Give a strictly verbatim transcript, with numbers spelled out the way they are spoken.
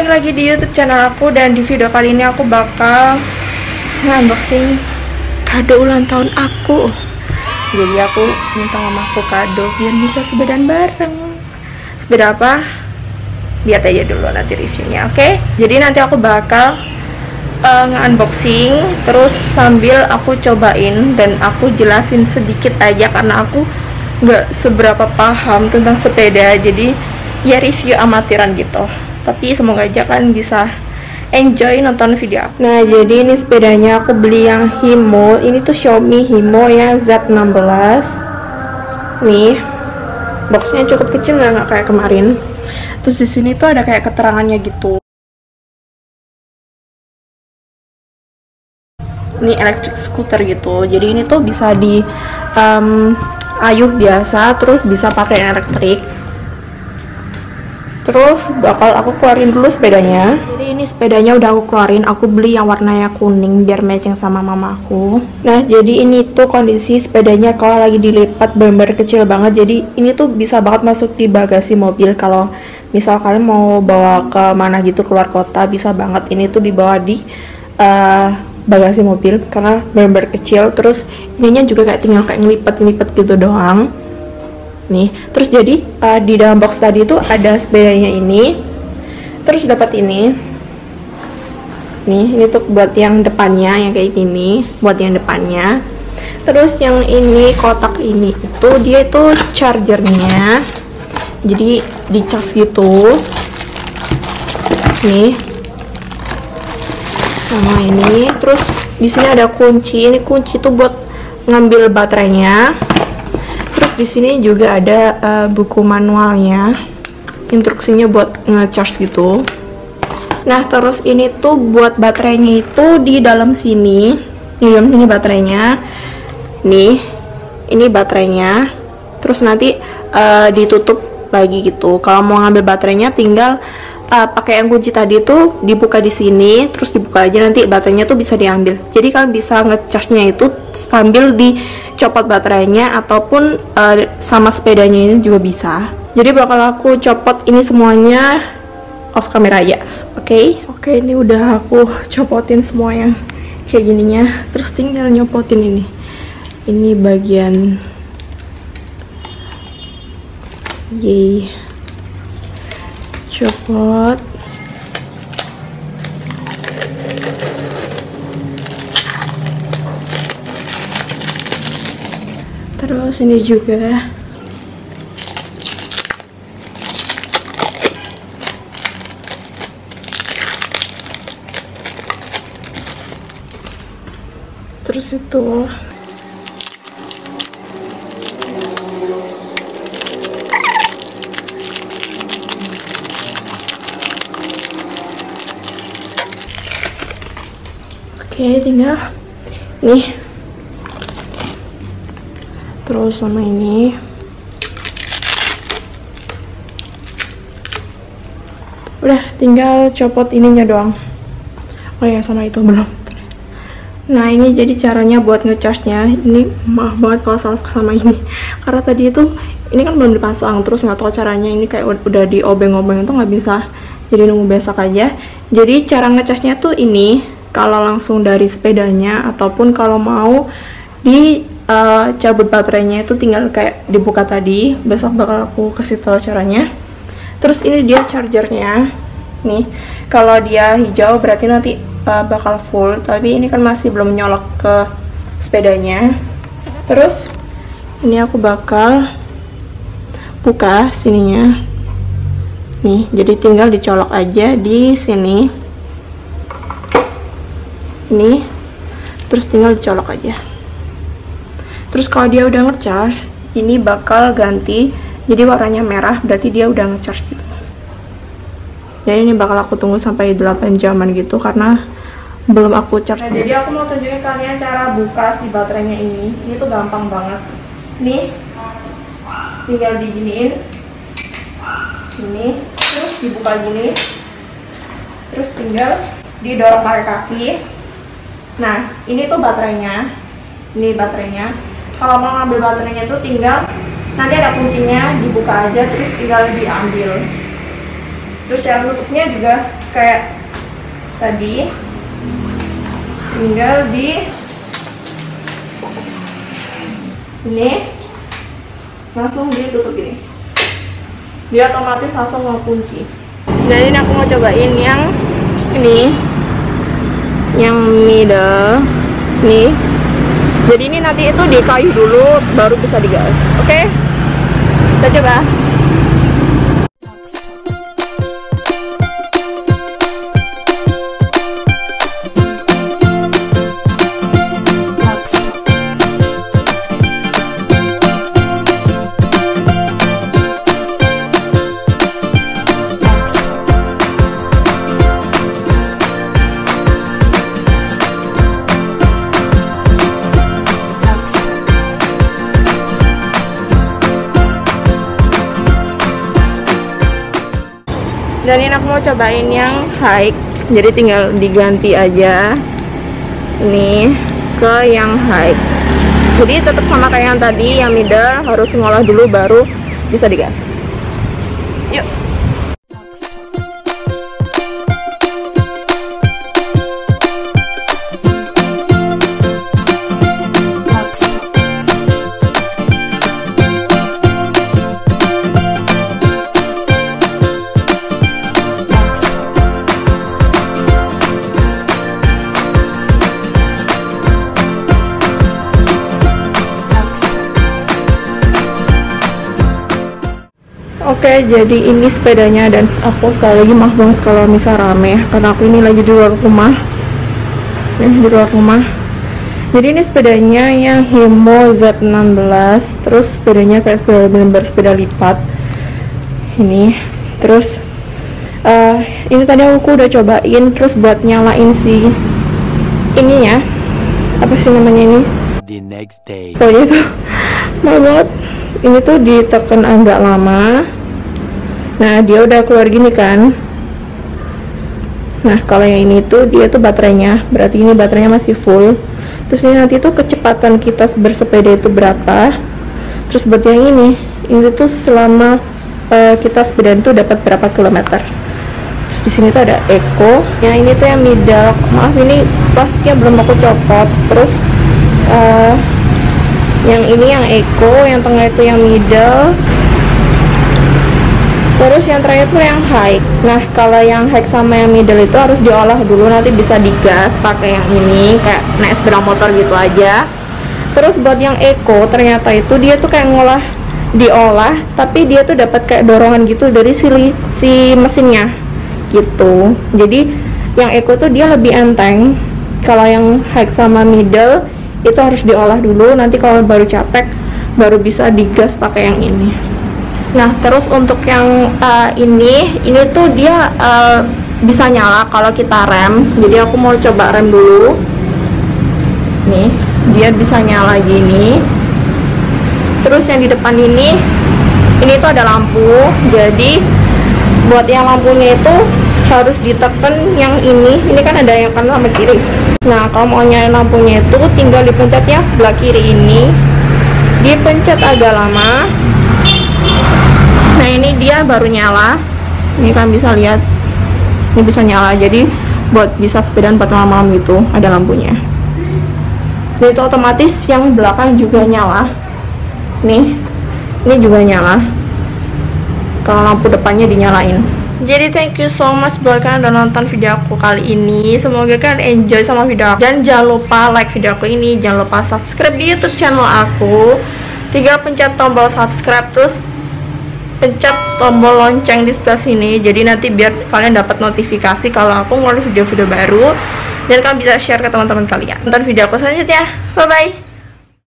balik lagi di YouTube channel aku, dan di video kali ini aku bakal unboxing kado ulang tahun aku. Jadi aku minta mamaku kado biar bisa sepedaan bareng. Sepeda apa? Lihat aja dulu nanti reviewnya, oke? Okay? Jadi nanti aku bakal uh, nge-unboxing terus sambil aku cobain dan aku jelasin sedikit aja karena aku nggak seberapa paham tentang sepeda. Jadi ya review amatiran gitu. Tapi semoga aja kan bisa enjoy nonton video aku. Nah, jadi ini sepedanya aku beli yang Himo. Ini tuh Xiaomi Himo ya Z enam belas. Nih, boxnya cukup kecil, nggak kayak kemarin. Terus di sini tuh ada kayak keterangannya gitu. Ini electric scooter gitu. Jadi ini tuh bisa di um, ayuh biasa, terus bisa pakai elektrik. Terus bakal aku keluarin dulu sepedanya. Jadi ini sepedanya udah aku keluarin. Aku beli yang warnanya kuning biar matching sama mamaku. Nah, jadi ini tuh kondisi sepedanya kalau lagi dilipat bener-bener kecil banget. Jadi ini tuh bisa banget masuk di bagasi mobil. Kalau misal kalian mau bawa ke mana gitu, keluar kota, bisa banget ini tuh dibawa di uh, bagasi mobil karena bener-bener kecil. Terus ininya juga kayak tinggal kayak ngelipet-ngelipet gitu doang. Nih, terus jadi uh, di dalam box tadi itu ada sepedanya ini, terus dapat ini, nih ini tuh buat yang depannya yang kayak gini, buat yang depannya. Terus yang ini kotak ini itu dia itu chargernya, jadi dicas gitu, nih, sama ini. Terus di sini ada kunci, ini kunci tuh buat ngambil baterainya. Terus di sini juga ada uh, buku manualnya, instruksinya buat nge-charge gitu. Nah, terus ini tuh buat baterainya itu di dalam sini, di dalam sini baterainya. Nih, ini baterainya. Terus nanti uh, ditutup lagi gitu. Kalau mau ngambil baterainya tinggal uh, pakai yang kunci tadi tuh dibuka di sini, terus dibuka aja, nanti baterainya tuh bisa diambil. Jadi kalian bisa nge-charge-nya itu sambil dicopot baterainya ataupun uh, sama sepedanya ini juga bisa. Jadi bakal aku copot ini semuanya off kamera aja. Oke, okay? Oke, okay, ini udah aku copotin semua yang kayak gininya. Terus tinggal nyopotin ini. Ini bagian Yeay. Copot. Terus ini juga. Terus itu. Oke, tinggal nih. Terus sama ini. Udah, tinggal copot ininya doang. Oh ya, sama itu belum. Nah, ini jadi caranya buat nge-charge-nya. Ini maaf banget kalau salah sama ini. Karena tadi itu ini kan belum dipasang, terus nggak tahu caranya. Ini kayak udah diobeng-obeng itu nggak bisa. Jadi nunggu besok aja. Jadi cara nge-charge-nya tuh ini. Kalau langsung dari sepedanya ataupun kalau mau di uh, cabut baterainya itu tinggal kayak dibuka tadi. Besok bakal aku kasih tahu caranya. Terus ini dia chargernya. Nih, kalau dia hijau berarti nanti uh, bakal full, tapi ini kan masih belum nyolok ke sepedanya. Terus ini aku bakal buka sininya. Nih, jadi tinggal dicolok aja di sini. Ini, terus tinggal dicolok aja. Terus kalau dia udah nge-charge, ini bakal ganti jadi warnanya merah, berarti dia udah nge-charge gitu. Jadi ini bakal aku tunggu sampai delapan jaman gitu karena belum aku charge. Nah, jadi aku mau tunjukin kalian cara buka si baterainya ini. Ini tuh gampang banget. Nih, tinggal diginiin. Ini, terus dibuka gini. Terus tinggal didorong pakai kaki. Nah, ini tuh baterainya. Ini baterainya. Kalau mau ngambil baterainya tuh tinggal nanti ada kuncinya, dibuka aja terus tinggal diambil. Terus cara nutupnya juga kayak tadi, tinggal di ini langsung ditutup ini, dia otomatis langsung mau kunci. Dan ini aku mau cobain yang ini, yang middle nih. Jadi ini nanti itu dikayu dulu baru bisa digas. Oke, kita coba. Dan ini aku mau cobain yang high, jadi tinggal diganti aja nih ke yang high. Jadi tetap sama kayak yang tadi, yang middle harus ngolah dulu baru bisa digas. Yuk. Oke, jadi ini sepedanya, dan aku sekali lagi maaf banget kalau misal rame karena aku ini lagi di luar rumah. Nih, di luar rumah. Jadi ini sepedanya yang Himo Z enam belas. Terus sepedanya kayak sepeda bener-bener sepeda lipat. Ini. Terus uh, ini tadi aku udah cobain. Terus buat nyalain si ininya, apa sih namanya ini? The next day. Pokoknya itu mahal banget. Ini tuh ditekan agak lama. Nah, dia udah keluar gini kan. Nah, kalau yang ini tuh dia tuh baterainya, berarti ini baterainya masih full. Terus ini nanti tuh kecepatan kita bersepeda itu berapa. Terus buat yang ini, ini tuh selama uh, kita sepeda itu dapat berapa kilometer. Terus di sini tuh ada eco. Yang ini tuh yang middle. Maaf, ini plastiknya belum aku copot. Terus uh, yang ini yang eco, yang tengah itu yang middle. Terus yang terakhir tuh yang high. Nah, kalau yang high sama yang middle itu harus diolah dulu, nanti bisa digas pakai yang ini, kayak naik sepeda motor gitu aja. Terus buat yang eco, ternyata itu dia tuh kayak ngolah, diolah, tapi dia tuh dapat kayak dorongan gitu dari si, si mesinnya gitu. Jadi yang eco tuh dia lebih enteng. Kalau yang high sama middle itu harus diolah dulu, nanti kalau baru capek baru bisa digas pakai yang ini. Nah, terus untuk yang uh, ini, ini tuh dia uh, bisa nyala kalau kita rem. Jadi aku mau coba rem dulu. Nih, dia bisa nyala gini. Terus yang di depan ini, ini tuh ada lampu. Jadi buat yang lampunya itu harus ditekan yang ini. Ini kan ada yang kanan sama kiri. Nah, kalau mau nyalain lampunya itu tinggal dipencet yang sebelah kiri ini. Dipencet agak lama. Nah, ini dia baru nyala. Ini kan bisa lihat, ini bisa nyala. Jadi buat bisa sepedaan buat malam-malam gitu, ada lampunya. Dan itu otomatis yang belakang juga nyala. Nih, ini juga nyala. Kalau lampu depannya dinyalain. Jadi thank you so much buat kalian udah nonton video aku kali ini. Semoga kalian enjoy sama video aku. Dan jangan lupa like video aku ini, jangan lupa subscribe di YouTube channel aku. Tinggal pencet tombol subscribe, terus pencet tombol lonceng di sebelah sini. Jadi nanti biar kalian dapat notifikasi kalau aku ngeluarin video-video baru, dan kalian bisa share ke teman-teman kalian. Nonton video aku selanjutnya. Bye bye.